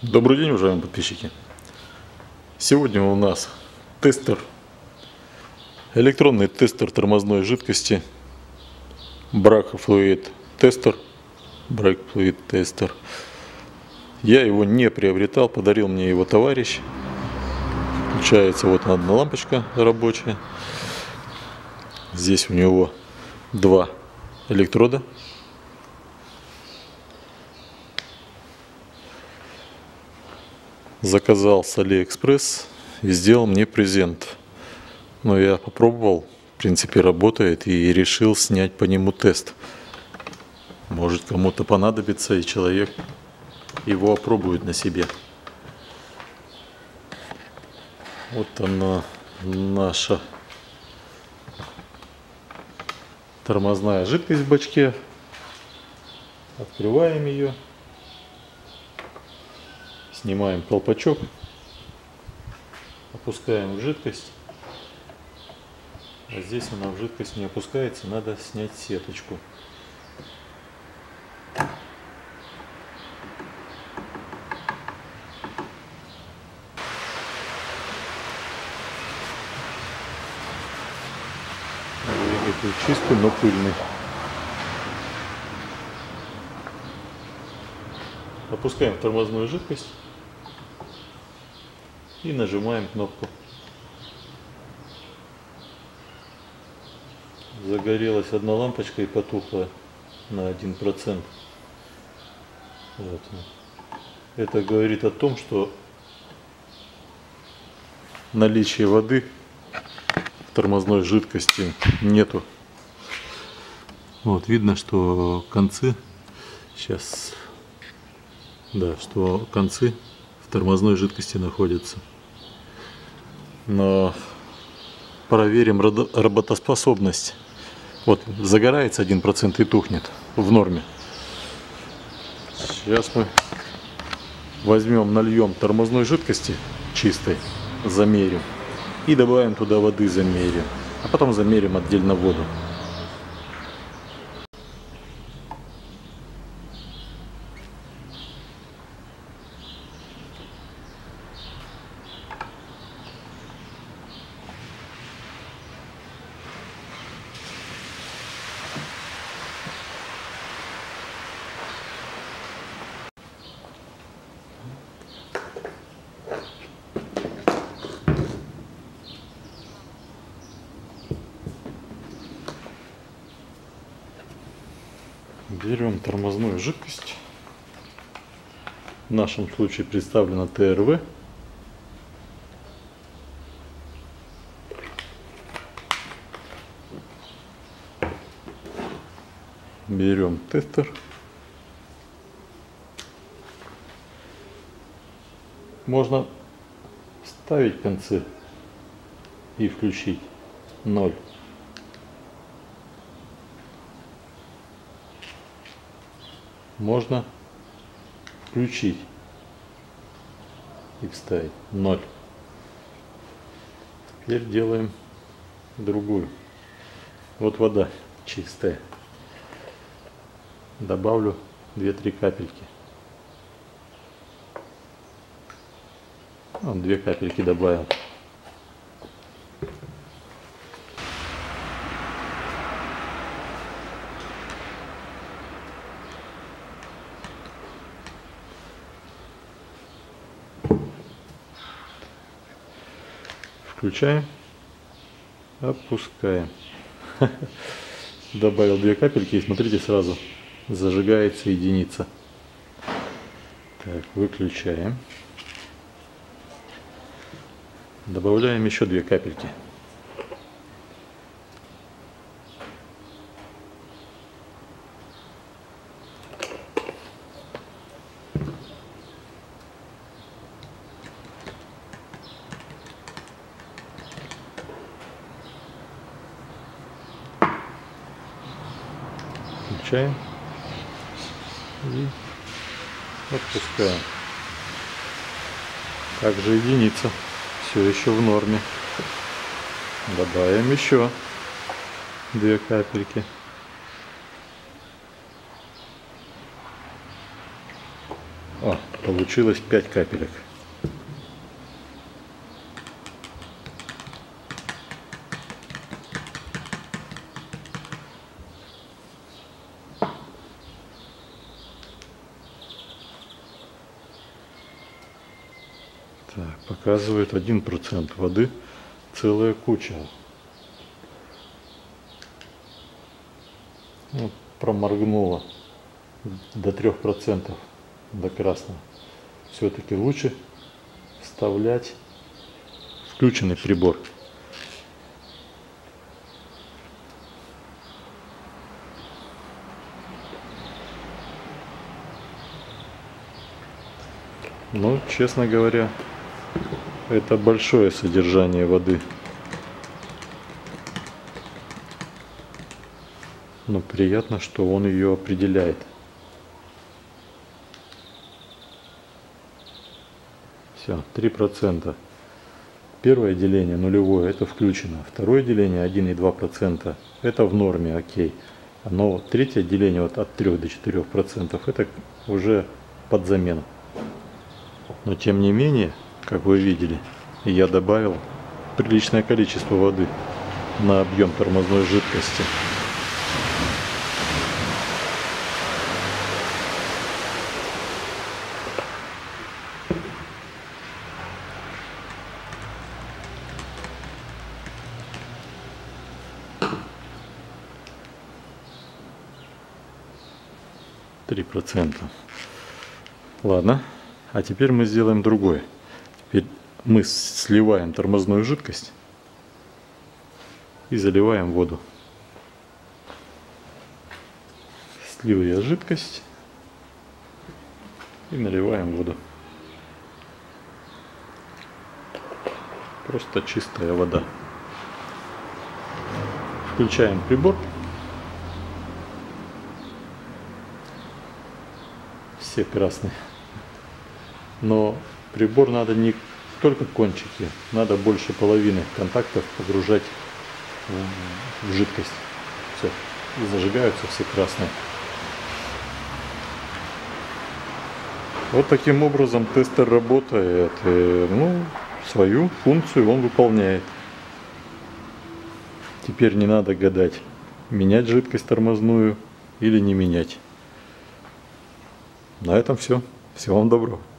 Добрый день, уважаемые подписчики! Сегодня у нас тестер, электронный тестер тормозной жидкости Brake Fluid Tester. Brake Fluid Tester. Я его не приобретал, подарил мне его товарищ. Включается вот одна лампочка рабочая. Здесь у него два электрода. Заказал с AliExpress и сделал мне презент. Но я попробовал, в принципе работает, и решил снять по нему тест. Может кому-то понадобится, и человек его опробует на себе. Вот она, наша тормозная жидкость в бачке. Открываем ее. Снимаем колпачок, опускаем в жидкость, а здесь она в жидкость не опускается, надо снять сеточку. Двигатель чистый, но пыльный. Опускаем тормозную жидкость и нажимаем кнопку. Загорелась одна лампочка и потухла на 1%. Вот. Это говорит о том, что наличие воды в тормозной жидкости нету. Вот видно, что концы сейчас, да, что концы в тормозной жидкости находятся. Но проверим работоспособность. Вот загорается 1% и тухнет в норме. Сейчас мы возьмем, нальем тормозной жидкости чистой, замерим и добавим туда воды, замерим, а потом замерим отдельно воду. Берем тормозную жидкость. В нашем случае представлена ТРВ. Берем тестер. Можно ставить концы и включить 0. Можно включить и вставить 0. Теперь делаем другую. Вот вода чистая. Добавлю 2-3 капельки. 2 капельки добавил. Включаем, опускаем. Добавил 2 капельки и смотрите, сразу зажигается единица. Так, выключаем. Добавляем еще 2 капельки. Включаем и отпускаем. Также единица. Все еще в норме. Добавим еще 2 капельки. О, Получилось 5 капелек. Так, показывает 1% воды, целая куча. Вот, проморгнуло до 3%, до красного. Все-таки лучше вставлять включенный прибор. Но, честно говоря, это большое содержание воды. Но приятно, что он ее определяет. Все, 3%. Первое деление нулевое, это включено. Второе деление 1,2%, это в норме, окей. Но третье деление вот от 3 до 4%, это уже под замену. Но тем не менее, как вы видели, я добавил приличное количество воды на объем тормозной жидкости. %. Ладно, а теперь мы сделаем другое. Теперь мы сливаем тормозную жидкость и заливаем воду. Слил я жидкость и наливаем воду. Просто чистая вода. Включаем прибор. Все красные. Но прибор надо не только кончики, надо больше половины контактов погружать в жидкость. Все, и зажигаются все красные. Вот таким образом тестер работает. Ну, свою функцию он выполняет. Теперь не надо гадать, менять жидкость тормозную или не менять. На этом все. Всего вам доброго.